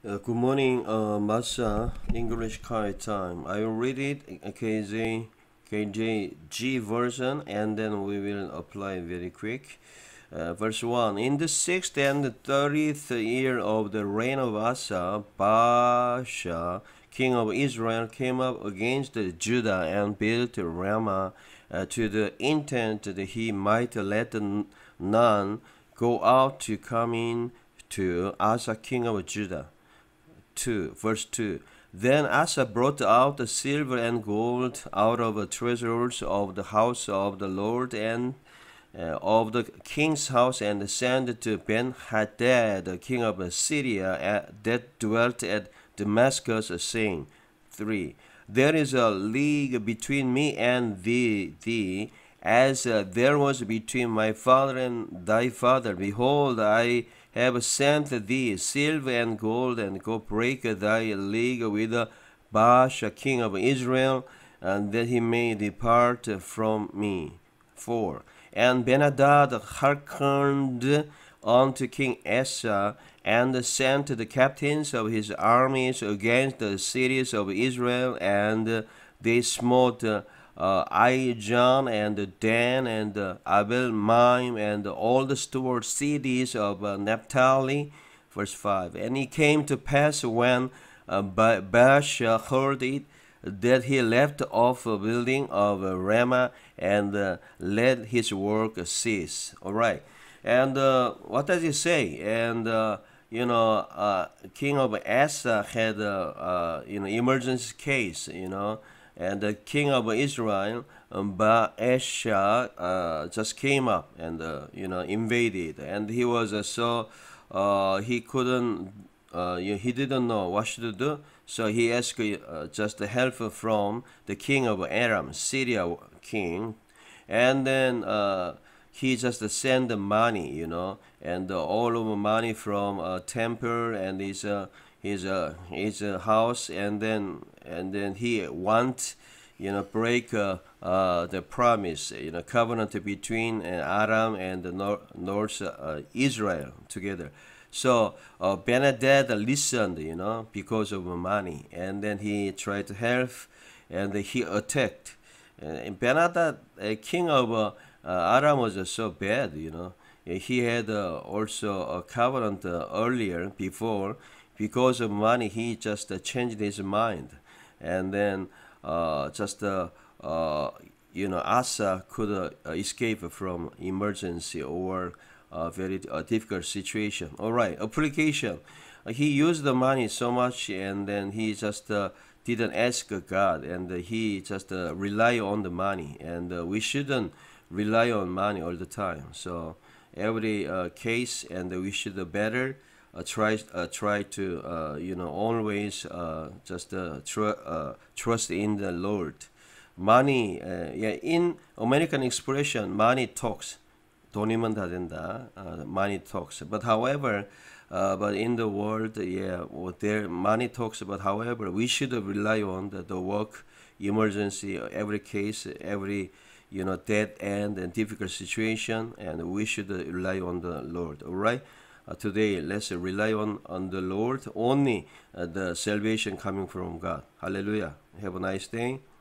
Good morning, Masa. English Quiet Time. I will read it KJG version, and then we will apply very quick. Verse 1. In the 6th and the 30th year of the reign of Asa, Baasha, king of Israel, came up against Judah and built Ramah to the intent that he might let none go out to come in to Asa, king of Judah. 2, verse 2. Then Asa brought out the silver and gold out of the treasures of the house of the Lord and of the king's house, and sent it to Ben-Hadad, the king of Syria, that dwelt at Damascus, saying, 3. There is a league between me and thee, as there was between my father and thy father. Behold, I have sent thee silver and gold, and go break thy league with Baasha, king of Israel, and that he may depart from me. 4. And Ben-Hadad hearkened unto King Asa, and sent the captains of his armies against the cities of Israel, and they smote Aijan and Dan and Abel Maim and all the steward cities of Naphtali. Verse 5. And it came to pass when Baasha heard it, that he left off a building of Ramah and let his work cease. All right. And what does it say? And King of Asa had emergency case. And the king of Israel, Baasha, just came up and invaded, and he was he couldn't he didn't know what should do, so he asked just help from the king of Aram, Syria king, and then he just sent the money, and all of the money from temple and his house, and then he want break the promise, covenant between Aram and the North Israel together. So Ben-Hadad listened, because of money, and then he tried to help, and he attacked. And Ben-Hadad, king of Aram, was so bad, He had also a covenant earlier before. Because of money, he just changed his mind, and then Asa could escape from emergency or a very difficult situation. All right, application. He used the money so much, and then he just didn't ask God, and he just rely on the money, and we shouldn't rely on money all the time. So every case, and we should better try to always trust in the Lord. Money, in American expression, money talks. 돈이면 다 된다. Money talks. But however, but in the world, there money talks. But however, we should rely on the work, emergency, every case, every dead end and difficult situation, and we should rely on the Lord. All right. Today, let's rely on the Lord, only the salvation coming from God. Hallelujah. Have a nice day.